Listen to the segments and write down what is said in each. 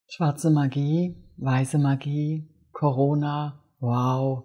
Schwarze Magie, weiße Magie, Corona, wow.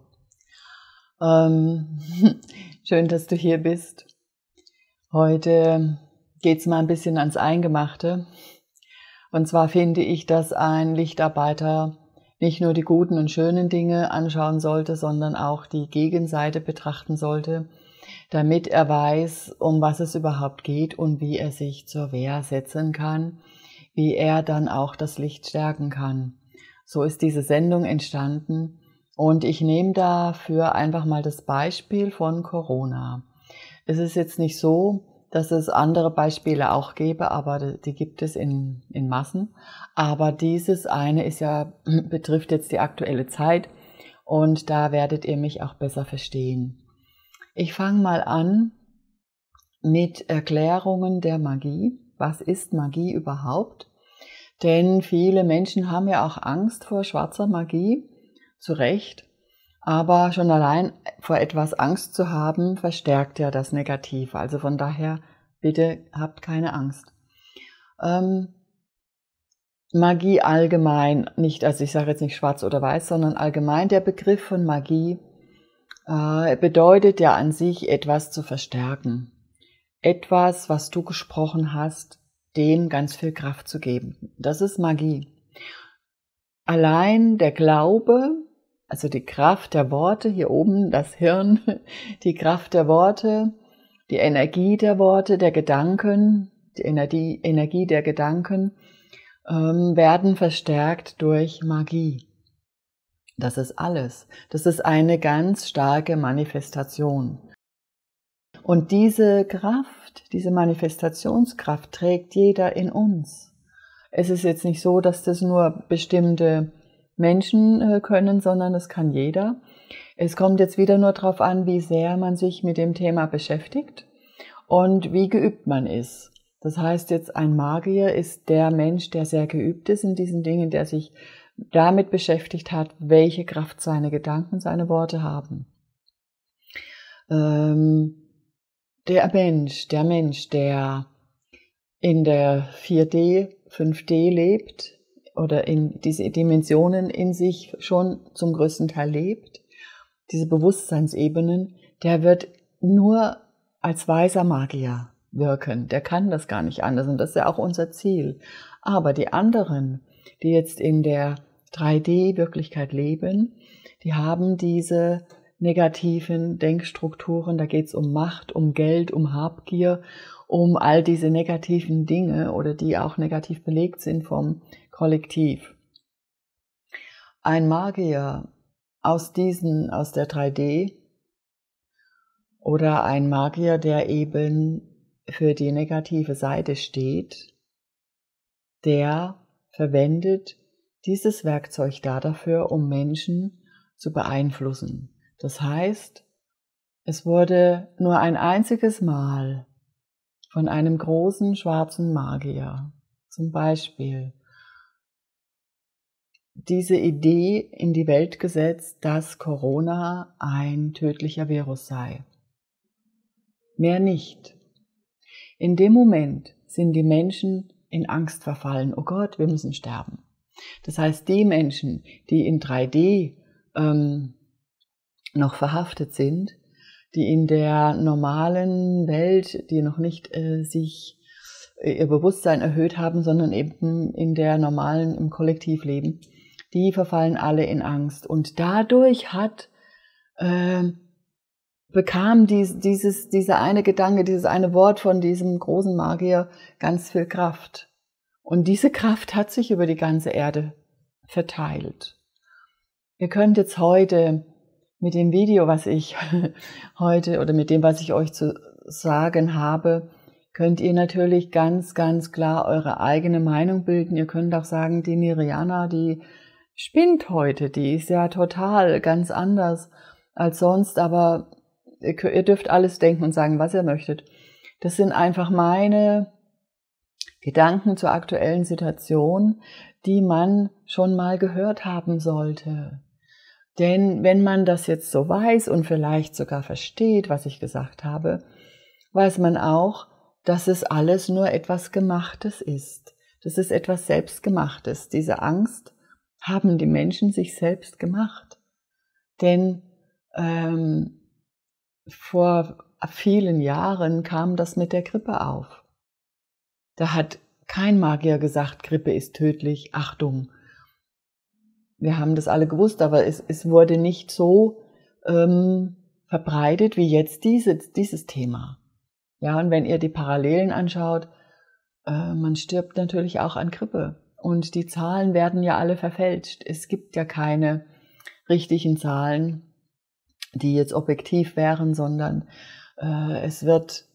Schön, dass du hier bist. Heute geht's mal ein bisschen ans Eingemachte. Und zwar finde ich, dass ein Lichtarbeiter nicht nur die guten und schönen Dinge anschauen sollte, sondern auch die Gegenseite betrachten sollte, damit er weiß, um was es überhaupt geht und wie er sich zur Wehr setzen kann, wie er dann auch das Licht stärken kann. So ist diese Sendung entstanden und ich nehme dafür einfach mal das Beispiel von Corona. Es ist jetzt nicht so, dass es andere Beispiele auch gäbe, aber die gibt es in Massen. Aber dieses eine ist ja, betrifft jetzt die aktuelle Zeit und da werdet ihr mich auch besser verstehen. Ich fange mal an mit Erklärungen der Magie. Was ist Magie überhaupt? Denn viele Menschen haben ja auch Angst vor schwarzer Magie, zu Recht. Aber schon allein vor etwas Angst zu haben, verstärkt ja das Negative. Also von daher, bitte habt keine Angst. Magie allgemein, nicht, also ich sage jetzt nicht schwarz oder weiß, sondern allgemein der Begriff von Magie bedeutet ja an sich etwas zu verstärken. Etwas, was du gesprochen hast, dem ganz viel Kraft zu geben. Das ist Magie. Allein der Glaube, also die Kraft der Worte, hier oben das Hirn, die Kraft der Worte, die Energie der Worte, der Gedanken, die Energie der Gedanken werden verstärkt durch Magie. Das ist alles. Das ist eine ganz starke Manifestation. Und diese Kraft, diese Manifestationskraft trägt jeder in uns. Es ist jetzt nicht so, dass das nur bestimmte Menschen können, sondern es kann jeder. Es kommt jetzt wieder nur darauf an, wie sehr man sich mit dem Thema beschäftigt und wie geübt man ist. Das heißt jetzt, ein Magier ist der Mensch, der sehr geübt ist in diesen Dingen, der sich damit beschäftigt hat, welche Kraft seine Gedanken, seine Worte haben. Der Mensch, der in der 4D, 5D lebt oder in diese Dimensionen in sich schon zum größten Teil lebt, diese Bewusstseinsebenen, der wird nur als weiser Magier wirken. Der kann das gar nicht anders und das ist ja auch unser Ziel. Aber die anderen, die jetzt in der 3D-Wirklichkeit leben, die haben diese negativen Denkstrukturen, da geht es um Macht, um Geld, um Habgier, um all diese negativen Dinge oder die auch negativ belegt sind vom Kollektiv. Ein Magier aus der 3D oder ein Magier, der eben für die negative Seite steht, der verwendet dieses Werkzeug dafür, um Menschen zu beeinflussen. Das heißt, es wurde nur ein einziges Mal von einem großen schwarzen Magier, zum Beispiel, diese Idee in die Welt gesetzt, dass Corona ein tödlicher Virus sei. Mehr nicht. In dem Moment sind die Menschen in Angst verfallen. Oh Gott, wir müssen sterben. Das heißt, die Menschen, die in 3D noch verhaftet sind, die in der normalen Welt, die noch nicht sich ihr Bewusstsein erhöht haben, sondern eben in der normalen, im Kollektivleben, die verfallen alle in Angst. Und dadurch bekam dieser eine Gedanke, dieses eine Wort von diesem großen Magier ganz viel Kraft. Und diese Kraft hat sich über die ganze Erde verteilt. Ihr könnt jetzt heute mit dem Video, was ich heute oder mit dem, was ich euch zu sagen habe, könnt ihr natürlich ganz, ganz klar eure eigene Meinung bilden. Ihr könnt auch sagen, die Niriana, die spinnt heute, die ist ja total ganz anders als sonst, aber ihr dürft alles denken und sagen, was ihr möchtet. Das sind einfach meine Gedanken zur aktuellen Situation, die man schon mal gehört haben sollte. Denn wenn man das jetzt so weiß und vielleicht sogar versteht, was ich gesagt habe, weiß man auch, dass es alles nur etwas Gemachtes ist. Das ist etwas Selbstgemachtes. Diese Angst haben die Menschen sich selbst gemacht. Denn vor vielen Jahren kam das mit der Grippe auf. Da hat kein Magier gesagt, Grippe ist tödlich, Achtung. Wir haben das alle gewusst, aber es wurde nicht so verbreitet wie jetzt dieses Thema. Ja, und wenn ihr die Parallelen anschaut, man stirbt natürlich auch an Grippe. Und die Zahlen werden ja alle verfälscht. Es gibt ja keine richtigen Zahlen, die jetzt objektiv wären, sondern es wird,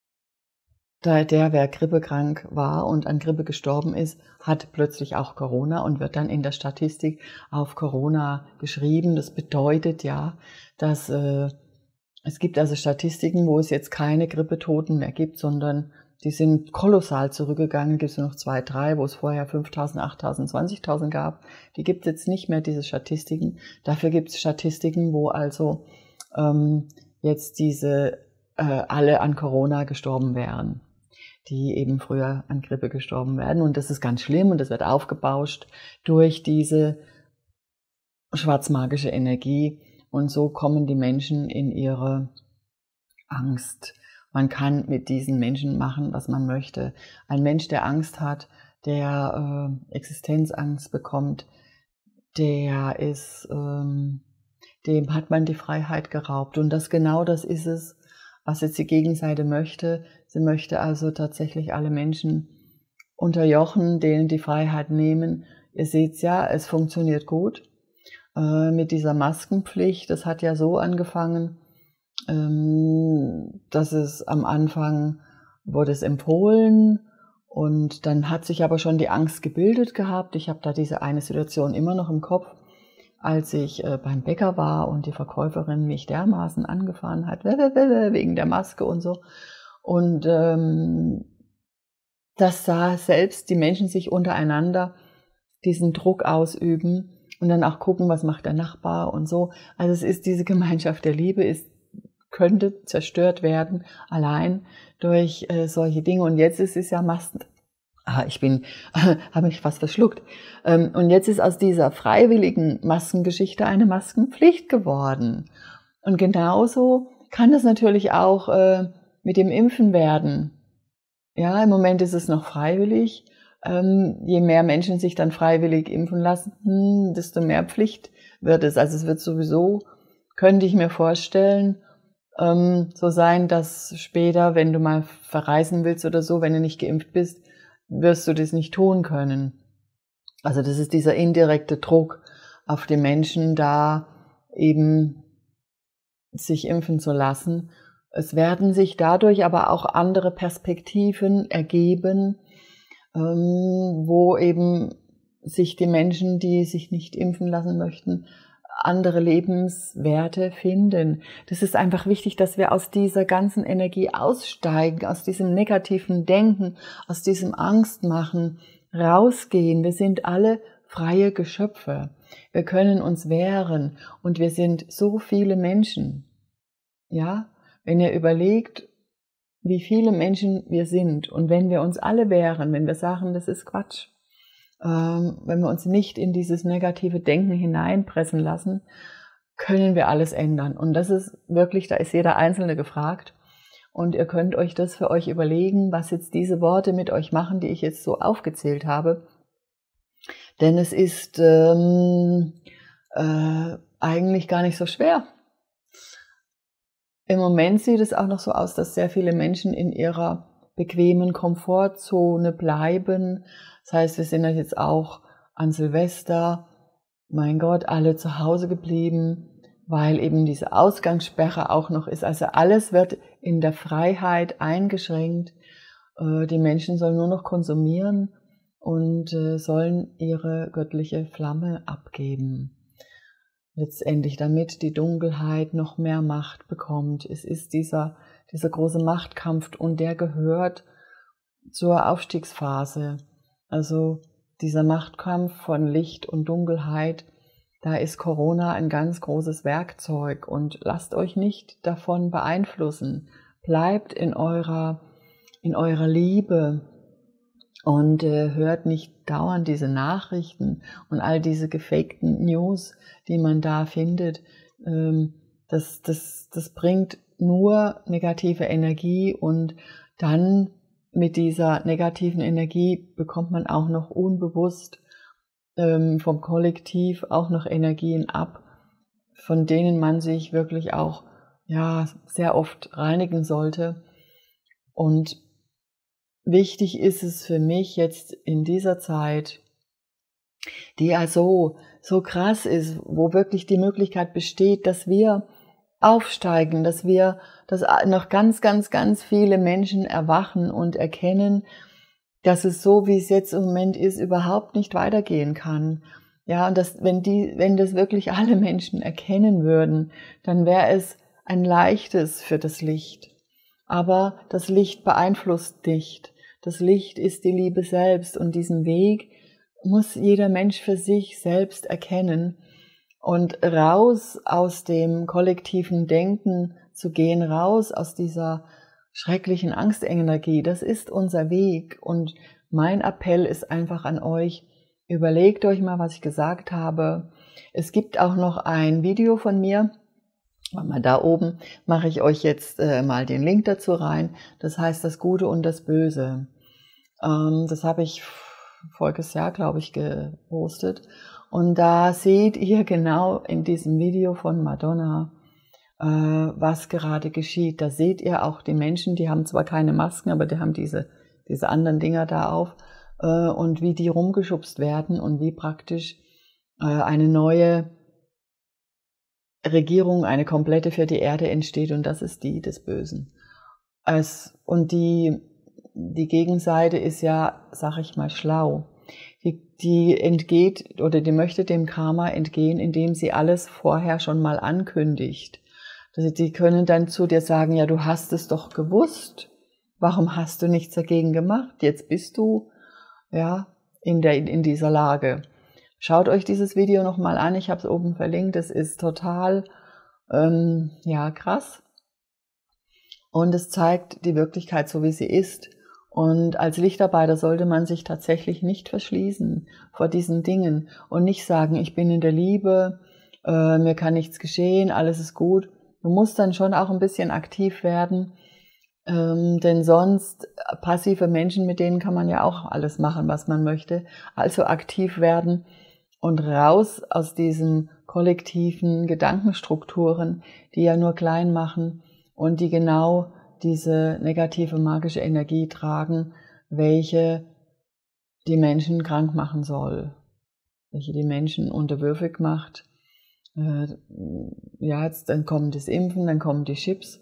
wer grippekrank war und an Grippe gestorben ist, hat plötzlich auch Corona und wird dann in der Statistik auf Corona geschrieben. Das bedeutet ja, dass es gibt also Statistiken, wo es jetzt keine Grippetoten mehr gibt, sondern die sind kolossal zurückgegangen. Gibt es nur noch 2, 3, wo es vorher 5.000, 8.000, 20.000 gab. Die gibt es jetzt nicht mehr, diese Statistiken. Dafür gibt es Statistiken, wo also jetzt diese alle an Corona gestorben wären, die eben früher an Grippe gestorben werden. Und das ist ganz schlimm und das wird aufgebauscht durch diese schwarzmagische Energie. Und so kommen die Menschen in ihre Angst. Man kann mit diesen Menschen machen, was man möchte. Ein Mensch, der Angst hat, der Existenzangst bekommt, der ist, dem hat man die Freiheit geraubt. Und genau das ist es, was jetzt die Gegenseite möchte. Sie möchte also tatsächlich alle Menschen unterjochen, denen die Freiheit nehmen. Ihr seht ja, es funktioniert gut mit dieser Maskenpflicht. Das hat ja so angefangen, dass es am Anfang wurde es empfohlen und dann hat sich aber schon die Angst gebildet gehabt. Ich habe da diese eine Situation immer noch im Kopf, als ich beim Bäcker war und die Verkäuferin mich dermaßen angefahren hat, wegen der Maske und so. Und das sah selbst die Menschen sich untereinander diesen Druck ausüben und dann auch gucken, was macht der Nachbar und so. Also es ist diese Gemeinschaft der Liebe, könnte zerstört werden, allein durch solche Dinge. Und jetzt ist es ja habe mich fast verschluckt. Und jetzt ist aus dieser freiwilligen Maskengeschichte eine Maskenpflicht geworden. Und genauso kann es natürlich auch mit dem Impfen werden. Ja, im Moment ist es noch freiwillig. Je mehr Menschen sich dann freiwillig impfen lassen, desto mehr Pflicht wird es. Also es wird sowieso, könnte ich mir vorstellen, so sein, dass später, wenn du mal verreisen willst oder so, wenn du nicht geimpft bist, wirst du das nicht tun können. Also das ist dieser indirekte Druck auf die Menschen, da eben sich impfen zu lassen. Es werden sich dadurch aber auch andere Perspektiven ergeben, wo eben sich die Menschen, die sich nicht impfen lassen möchten, andere Lebenswerte finden. Das ist einfach wichtig, dass wir aus dieser ganzen Energie aussteigen, aus diesem negativen Denken, aus diesem Angstmachen rausgehen. Wir sind alle freie Geschöpfe. Wir können uns wehren und wir sind so viele Menschen. Ja, wenn ihr überlegt, wie viele Menschen wir sind und wenn wir uns alle wehren, wenn wir sagen, das ist Quatsch, wenn wir uns nicht in dieses negative Denken hineinpressen lassen, können wir alles ändern. Und das ist wirklich, da ist jeder Einzelne gefragt. Und ihr könnt euch das für euch überlegen, was jetzt diese Worte mit euch machen, die ich jetzt so aufgezählt habe. Denn es ist eigentlich gar nicht so schwer. Im Moment sieht es auch noch so aus, dass sehr viele Menschen in ihrer bequemen Komfortzone bleiben. Das heißt, wir sind jetzt auch an Silvester, mein Gott, alle zu Hause geblieben, weil eben diese Ausgangssperre auch noch ist. Also alles wird in der Freiheit eingeschränkt. Die Menschen sollen nur noch konsumieren und sollen ihre göttliche Flamme abgeben. Letztendlich, damit die Dunkelheit noch mehr Macht bekommt. Es ist dieser große Machtkampf und der gehört zur Aufstiegsphase. Also dieser Machtkampf von Licht und Dunkelheit, da ist Corona ein ganz großes Werkzeug und lasst euch nicht davon beeinflussen. Bleibt in eurer Liebe und hört nicht dauernd diese Nachrichten und all diese gefakten News, die man da findet. Das bringt nur negative Energie, und dann mit dieser negativen Energie bekommt man auch noch unbewusst vom Kollektiv auch noch Energien ab, von denen man sich wirklich auch sehr oft reinigen sollte. Und wichtig ist es für mich jetzt in dieser Zeit, die ja so krass ist, wo wirklich die Möglichkeit besteht, dass wir aufsteigen, dass noch ganz, ganz, ganz viele Menschen erwachen und erkennen, dass es so, wie es jetzt im Moment ist, überhaupt nicht weitergehen kann. Ja, und wenn das wirklich alle Menschen erkennen würden, dann wäre es ein leichtes für das Licht. Aber das Licht beeinflusst nicht. Das Licht ist die Liebe selbst, und diesen Weg muss jeder Mensch für sich selbst erkennen und raus aus dem kollektiven Denken zu gehen, raus aus dieser schrecklichen Angstenergie. Das ist unser Weg, und mein Appell ist einfach an euch: Überlegt euch mal, was ich gesagt habe. Es gibt auch noch ein Video von mir. Da oben mache ich euch jetzt mal den Link dazu rein. Das heißt Das Gute und das Böse. Das habe ich voriges Jahr, glaube ich, gepostet. Und da seht ihr genau in diesem Video von Madonna, was gerade geschieht. Da seht ihr auch die Menschen, die haben zwar keine Masken, aber die haben diese anderen Dinger da auf, und wie die rumgeschubst werden und wie praktisch eine neue Regierung, eine komplette für die Erde entsteht, und das ist die des Bösen. Und die Gegenseite ist ja, sag ich mal, schlau. Die entgeht oder die möchte dem Karma entgehen, indem sie alles vorher schon mal ankündigt. Die können dann zu dir sagen: Ja, du hast es doch gewusst. Warum hast du nichts dagegen gemacht? Jetzt bist du in dieser Lage. Schaut euch dieses Video nochmal an, ich habe es oben verlinkt, es ist total krass, und es zeigt die Wirklichkeit so, wie sie ist. Und als Lichtarbeiter sollte man sich tatsächlich nicht verschließen vor diesen Dingen und nicht sagen: Ich bin in der Liebe, mir kann nichts geschehen, alles ist gut. Du musst dann schon auch ein bisschen aktiv werden, denn sonst passive Menschen, mit denen kann man ja auch alles machen, was man möchte. Also aktiv werden und raus aus diesen kollektiven Gedankenstrukturen, die ja nur klein machen und die genau diese negative magische Energie tragen, welche die Menschen krank machen soll, welche die Menschen unterwürfig macht. Jetzt dann kommt das Impfen, dann kommen die Chips.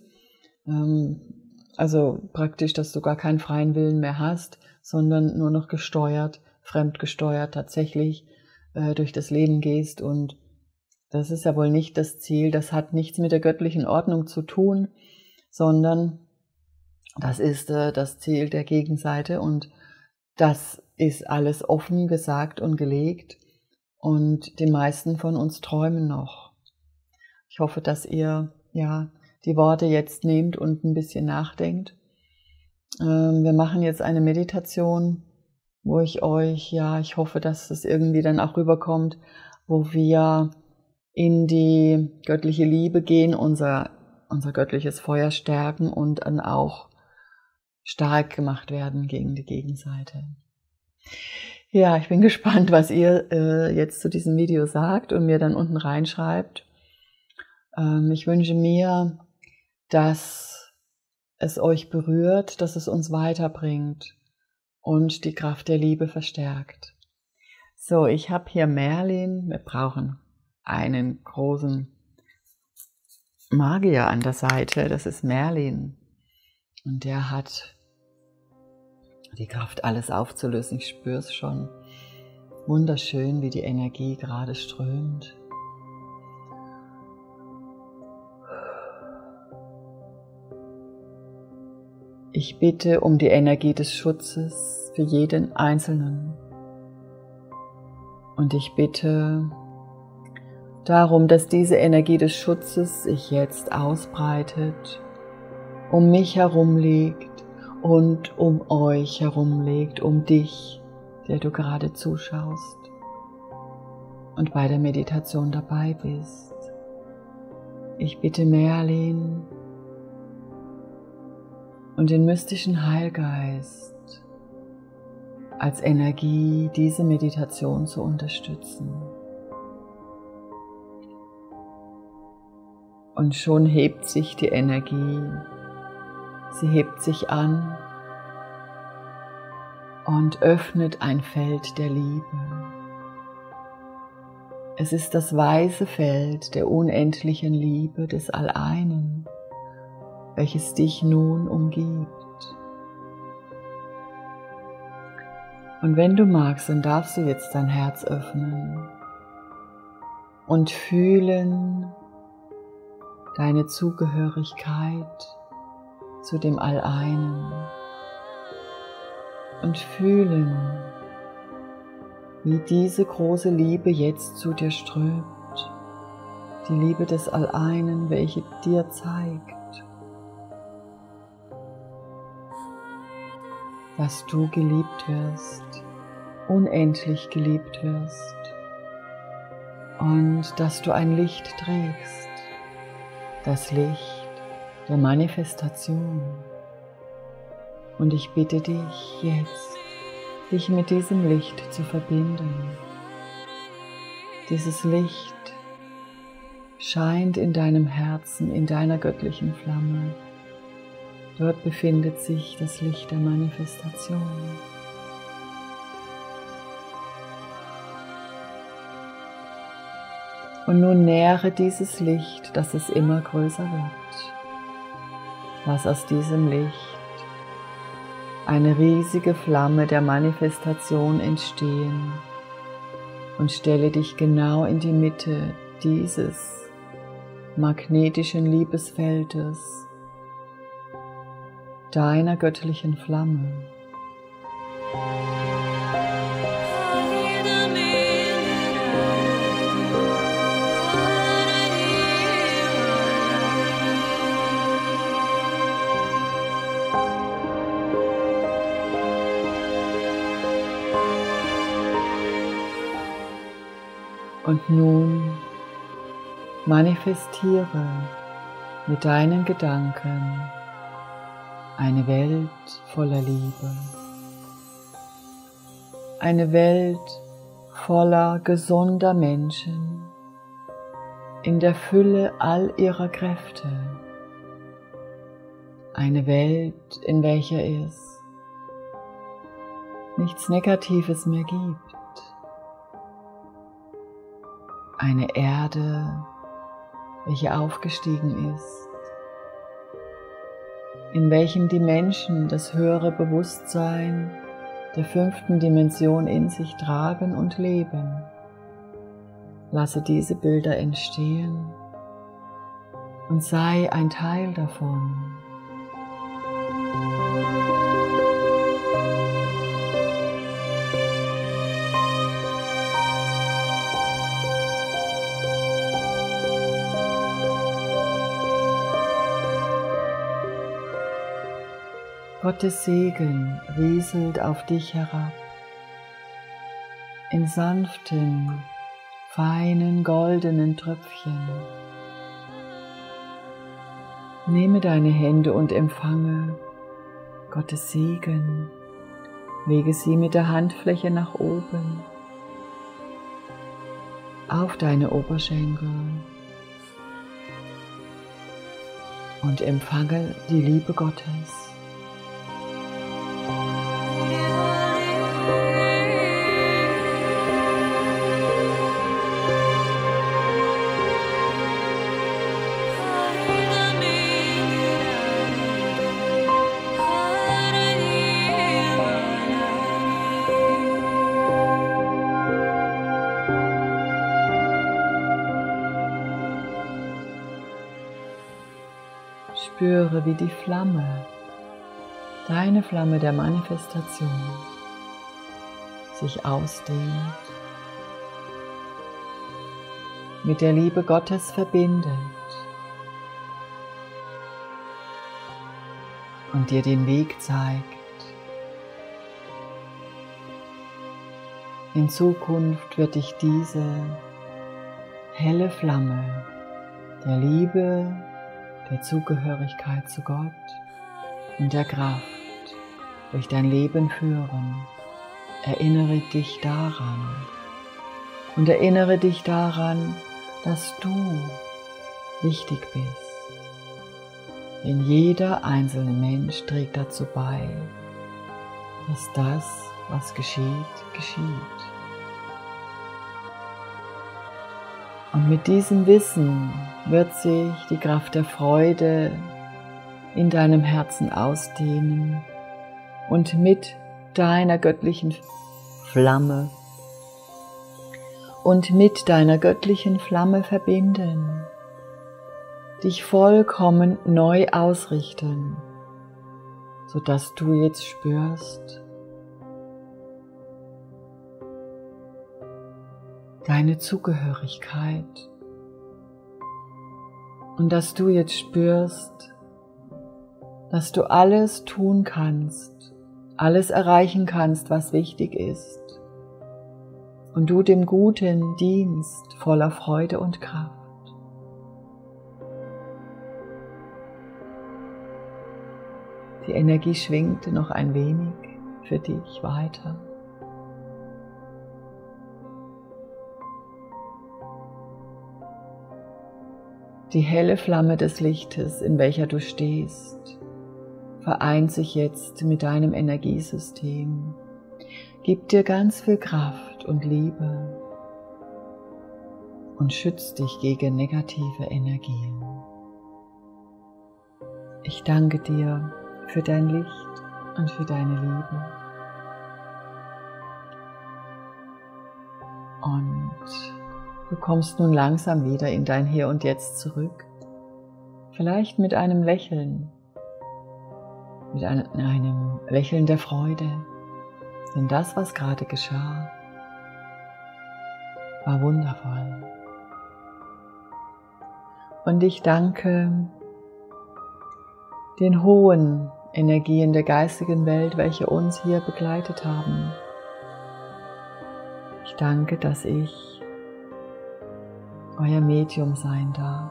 Also praktisch, dass du gar keinen freien Willen mehr hast, sondern nur noch gesteuert, fremdgesteuert tatsächlich durch das Leben gehst. Und das ist ja wohl nicht das Ziel, das hat nichts mit der göttlichen Ordnung zu tun, sondern das ist das Ziel der Gegenseite, und das ist alles offen gesagt und gelegt, und die meisten von uns träumen noch. Ich hoffe, dass ihr die Worte jetzt nehmt und ein bisschen nachdenkt. Wir machen jetzt eine Meditation, wo ich euch, ich hoffe, dass es irgendwie dann auch rüberkommt, wo wir in die göttliche Liebe gehen, unser göttliches Feuer stärken und dann auch stark gemacht werden gegen die Gegenseite. Ja, ich bin gespannt, was ihr jetzt zu diesem Video sagt und mir dann unten reinschreibt. Ich wünsche mir, dass es euch berührt, dass es uns weiterbringt und die Kraft der Liebe verstärkt. So, ich habe hier Merlin. Wir brauchen einen großen Magier an der Seite. Das ist Merlin. Und der hat die Kraft, alles aufzulösen. Ich spüre es schon. Wunderschön, wie die Energie gerade strömt. Ich bitte um die Energie des Schutzes für jeden Einzelnen. Und ich bitte darum, dass diese Energie des Schutzes sich jetzt ausbreitet, um mich herum liegt, und um euch herum legt, um dich, der du gerade zuschaust und bei der Meditation dabei bist. Ich bitte Merlin und den mystischen Heilgeist als Energie diese Meditation zu unterstützen. Und schon hebt sich die Energie, sie hebt sich an und öffnet ein Feld der Liebe. Es ist das weiße Feld der unendlichen Liebe des Alleinen, welches dich nun umgibt. Und wenn du magst, dann darfst du jetzt dein Herz öffnen und fühlen deine Zugehörigkeit zu dem Alleinen und fühlen, wie diese große Liebe jetzt zu dir strömt, die Liebe des Alleinen, welche dir zeigt, dass du geliebt wirst, unendlich geliebt wirst und dass du ein Licht trägst, das Licht der Manifestation. Und ich bitte dich jetzt, dich mit diesem Licht zu verbinden. Dieses Licht scheint in deinem Herzen, in deiner göttlichen Flamme. Dort befindet sich das Licht der Manifestation. Und nun nähre dieses Licht, dass es immer größer wird. Lass aus diesem Licht eine riesige Flamme der Manifestation entstehen und stelle dich genau in die Mitte dieses magnetischen Liebesfeldes, deiner göttlichen Flamme. Und nun manifestiere mit deinen Gedanken eine Welt voller Liebe. Eine Welt voller gesunder Menschen in der Fülle all ihrer Kräfte. Eine Welt, in welcher es nichts Negatives mehr gibt. Eine Erde, welche aufgestiegen ist, in welchem die Menschen das höhere Bewusstsein der 5. Dimension in sich tragen und leben. Lasse diese Bilder entstehen und sei ein Teil davon. Gottes Segen rieselt auf dich herab, in sanften, feinen, goldenen Tröpfchen. Nehme deine Hände und empfange Gottes Segen, lege sie mit der Handfläche nach oben, auf deine Oberschenkel und empfange die Liebe Gottes. Spüre, wie die Flamme, deine Flamme der Manifestation, sich ausdehnt, mit der Liebe Gottes verbindet und dir den Weg zeigt. In Zukunft wird dich diese helle Flamme der Liebe, der Zugehörigkeit zu Gott und der Kraft durch dein Leben führen. Erinnere dich daran und erinnere dich daran, dass du wichtig bist. Denn jeder einzelne Mensch trägt dazu bei, dass das, was geschieht, geschieht. Und mit diesem Wissen wird sich die Kraft der Freude in deinem Herzen ausdehnen und mit deiner göttlichen Flamme verbinden, dich vollkommen neu ausrichten, sodass du jetzt spürst, deine Zugehörigkeit und dass du jetzt spürst, dass du alles tun kannst, alles erreichen kannst, was wichtig ist und du dem Guten dienst voller Freude und Kraft. Die Energie schwingt noch ein wenig für dich weiter. Die helle Flamme des Lichtes, in welcher du stehst, vereint sich jetzt mit deinem Energiesystem, gibt dir ganz viel Kraft und Liebe und schützt dich gegen negative Energien. Ich danke dir für dein Licht und für deine Liebe. Und du kommst nun langsam wieder in dein Hier und Jetzt zurück, vielleicht mit einem Lächeln, mit einem Lächeln der Freude, denn das, was gerade geschah, war wundervoll. Und ich danke den hohen Energien der geistigen Welt, welche uns hier begleitet haben. Ich danke, dass ich euer Medium sein darf.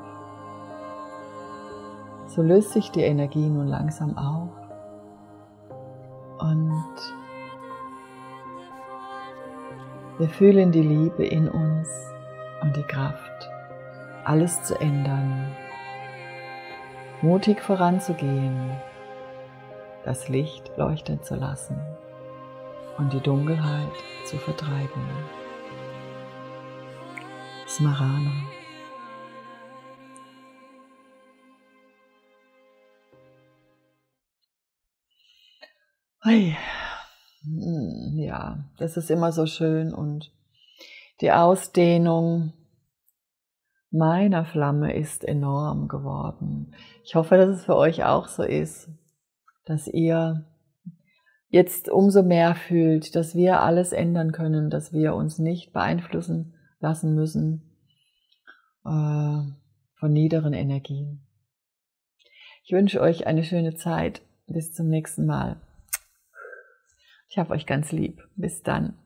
So löst sich die Energie nun langsam auf und wir fühlen die Liebe in uns und die Kraft, alles zu ändern, mutig voranzugehen, das Licht leuchten zu lassen und die Dunkelheit zu vertreiben. Smarana. Ja, das ist immer so schön und die Ausdehnung meiner Flamme ist enorm geworden. Ich hoffe, dass es für euch auch so ist, dass ihr jetzt umso mehr fühlt, dass wir alles ändern können, dass wir uns nicht beeinflussen lassen müssen von niederen Energien. Ich wünsche euch eine schöne Zeit. Bis zum nächsten Mal. Ich habe euch ganz lieb. Bis dann.